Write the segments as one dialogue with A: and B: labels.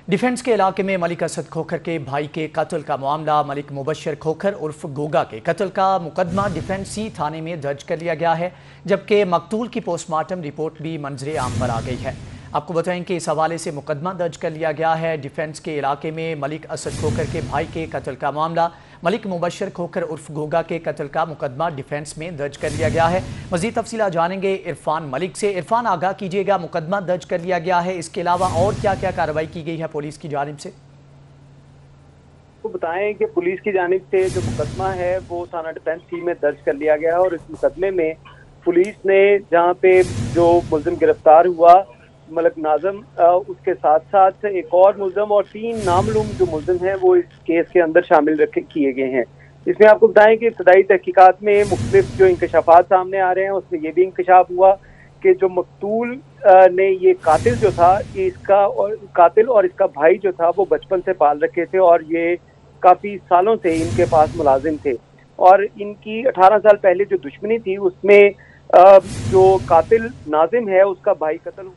A: Defence के इलाके में मलिक असद खोखर के भाई के कत्ल का मामला मलिक मुबशर खोखर उर्फ गोगा के कत्ल का मुकदमा डिफेंस सी थाने में दर्ज कर लिया गया है, जबकि मकतूल की पोस्टमार्टम रिपोर्ट भी मंजरे आम पर आ गई है। आपको बताएं कि इस हवाले से मुकदमा दर्ज कर लिया गया है। डिफेंस के इलाके में मलिक असद खोखर के भाई के कत्ल का मामला मलिक मुबशर खोखर उर्फ गोगा के कत्ल का मुकदमा डिफेंस में दर्ज कर लिया गया है। मजीद तफसीलात जानेंगे इरफान मलिक से। इरफान, आगाह कीजिएगा, मुकदमा दर्ज कर लिया गया है, इसके अलावा और क्या क्या कार्रवाई की गई है पुलिस की जानिब से?
B: तो बताएं कि पुलिस की जानिब से जो मुकदमा है वो थाना डिफेंस सी में दर्ज कर लिया गया है और इस मुकदमे में पुलिस ने जहाँ पे जो मुलजिम गिरफ्तार हुआ मलिक नाज़िम, उसके साथ साथ एक और मुलजिम और 3 नामालूम जो मुलजिम हैं वो इस केस के अंदर शामिल किए गए हैं। इसमें आपको बताएं कि इब्तदाई तहकीकात में मुख्तलिफ जो इंकशाफात सामने आ रहे हैं उसमें ये भी इंकशाफ हुआ कि जो मकतूल ने ये कातिल जो था, इसका और कातिल और इसका भाई जो था वो बचपन से पाल रखे थे और ये काफ़ी सालों से इनके पास मुलाजिम थे और इनकी 18 साल पहले जो दुश्मनी थी उसमें जो कातिल नाज़िम है उसका भाई कत्ल।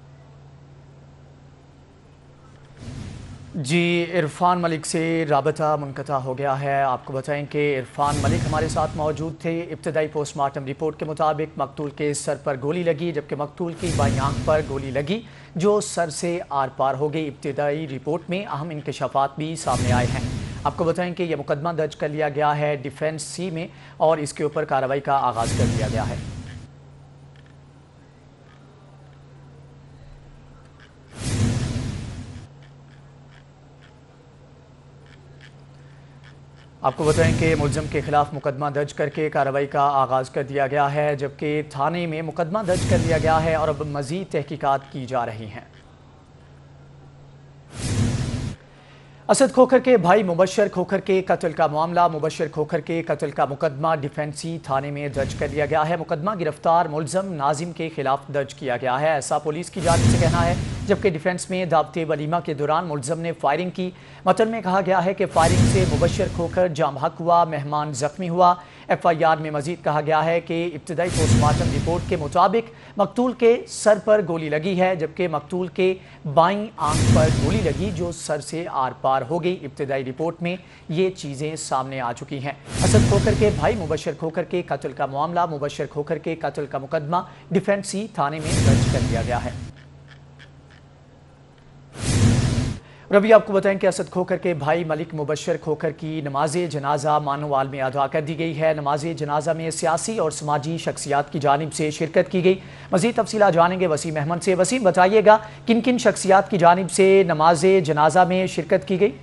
A: जी, इरफान मलिक से राबता मुनक़ता हो गया है। आपको बताएं कि इरफान मलिक हमारे साथ मौजूद थे। इब्तदाई पोस्टमार्टम रिपोर्ट के मुताबिक मकतूल के सर पर गोली लगी, जबकि मकतूल की बाईं आंख पर गोली लगी जो सर से आर पार हो गई। इब्तदाई रिपोर्ट में अहम इंकशाफात भी सामने आए हैं। आपको बताएं कि यह मुकदमा दर्ज कर लिया गया है डिफेंस सी में और इसके ऊपर कार्रवाई का आगाज़ कर दिया गया है। आपको बताएं कि मुलज़िम के खिलाफ मुकदमा दर्ज करके कार्रवाई का आगाज़ कर दिया गया है, जबकि थाने में मुकदमा दर्ज कर लिया गया है और अब मज़ीद तहकीकात की जा रही हैं। असद खोखर के भाई मुबशर खोखर के कत्ल का मामला मुबशर खोखर के कत्ल का मुकदमा डिफेंसी थाने में दर्ज कर लिया गया है। मुकदमा गिरफ्तार मुलज़िम नाज़िम के खिलाफ दर्ज किया गया है, ऐसा पुलिस की जानिब से कहना है, जबकि डिफेंस में दावते वलीमा के दौरान मुलज़िम ने फायरिंग की। मतन में कहा गया है कि फायरिंग से मुबशर खोखर जाम हक हुआ, मेहमान जख्मी हुआ। FIR में मजीद कहा गया है कि इब्तदाई पोस्टमार्टम रिपोर्ट के मुताबिक मकतूल के सर पर गोली लगी है, जबकि मकतूल के बाईं आंख पर गोली लगी जो सर से आर पार हो गई। इब्तदाई रिपोर्ट में ये चीज़ें सामने आ चुकी हैं। असद खोखर के भाई मुबशर खोखर के कत्ल का मामला मुबशर खोखर के कत्ल का मुकदमा डिफेंस सी थाने में दर्ज कर दिया गया है। और अभी आपको बताएं कि असद खोखर के भाई मलिक मुबशर खोखर की नमाज जनाजा मानोवाल में अदा कर दी गई है। नमाज जनाजा में सियासी और समाजी शख्सियात की जानिब से शिरकत की गई। मज़ीद तफसीलात जानेंगे वसीम अहमद से। वसीम, बताइएगा किन किन शख्सियात की जानिब से नमाज जनाजा में शिरकत की गई?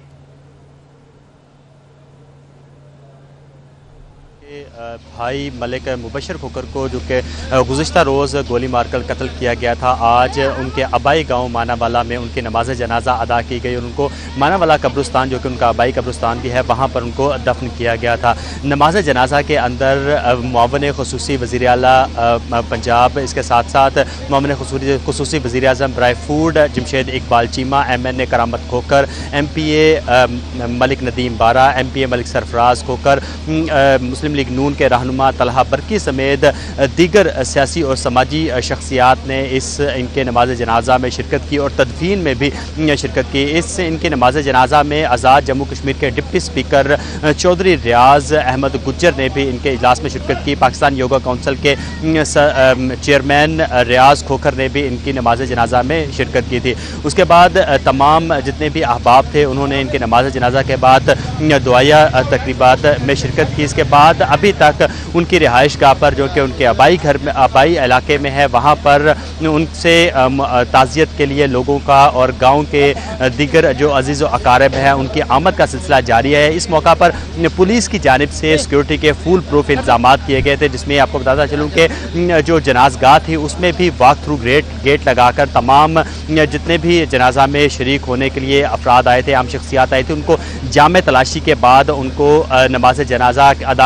C: भाई मलिक मुबशर खोखर को जो कि गुज़िश्ता रोज़ गोली मारकर कत्ल किया गया था, आज उनके आबाई गांव मानावाला में उनकी नमाज जनाजा अदा की गई और उनको मानावाला कब्रिस्तान जो कि उनका आबाई कब्रिस्तान भी है वहां पर उनको दफन किया गया था। नमाज जनाजा के अंदर मुआवन ख़ुसूसी वज़ीर आला पंजाब, इसके साथ साथ मुआवन ख़ुसूसी वज़ीर आज़म बराए food Jamshed Iqbal Cheema, MNA Karamat Khokhar, MPA Malik Nadeem Bara, MPA Malik Sarfaraz Khokhar, Muslim League Noon के रहनुमा तलहा बरकी समेत दीगर सियासी और समाजी शख्सियात ने इनके नमाज जनाजा में शिरकत की और तदफीन में भी शिरकत की। इनके नमाज जनाजा में आज़ाद जम्मू कश्मीर के डिप्टी स्पीकर चौधरी रियाज अहमद गुज्जर ने भी इनके इजलास में शिरकत की। पाकिस्तान योगा काउंसिल के चेयरमैन रियाज खोखर ने भी इनकी नमाज जनाजा में शिरकत की थी। उसके बाद तमाम जितने भी अहबाब थे उन्होंने इनके नमाज जनाजा के बाद दुआया तकरीबात में शिरकत की। इसके बाद अभी तक उनकी रिहाइश गाह पर जो कि उनके आबाई घर में आबाई इलाके में है वहाँ पर उनसे ताज़ियत के लिए लोगों का और गांव के दीगर जो अजीज़ व अकारिब हैं उनकी आमद का सिलसिला जारी है। इस मौका पर पुलिस की जानिब से सिक्योरिटी के फुल प्रूफ इंतजाम किए गए थे, जिसमें आपको बताता चलूँ कि जो जनाजगाह थी उसमें भी वॉक थ्रू गेट लगाकर तमाम जितने भी जनाजा में शरीक होने के लिए अफराद आए थे, आम शख्सियात आए थे, उनको जामे तलाशी के बाद उनको नमाज जनाजा अदा करने के लिए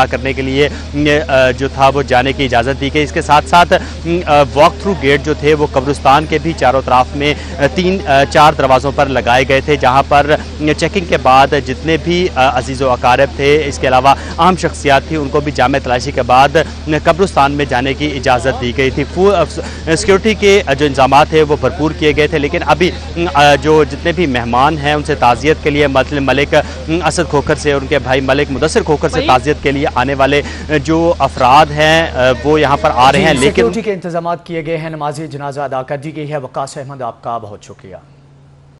C: लिए जो था वो जाने की इजाज़त दी गई। इसके साथ साथ वॉक थ्रू गेट जो थे वो कब्रिस्तान के भी चारों तरफ में 3-4 दरवाज़ों पर लगाए गए थे, जहाँ पर चेकिंग के बाद जितने भी अजीज़ व अकारिब थे, इसके अलावा अहम शख्सियात थी, उनको भी जामे तलाशी के बाद कब्रिस्तान में जाने की इजाज़त दी गई थी। सिक्योरिटी के जो इंतजाम थे वो भरपूर किए गए थे, लेकिन अभी जो जितने भी मेहमान हैं उनसे ताज़ियत के लिए मतलब मलिक असद खोखर से और उनके भाई मलिक मुदस्सिर खोखर से ताज़ियत के लिए आने वाले जो अफराद हैं वो यहाँ पर आ रहे हैं। लेकिन
A: सिक्योरिटी के इंतजाम किए गए हैं, नमाज़ जनाजा अदा कर दी गई है। वकास अहमद, आपका बहुत शुक्रिया।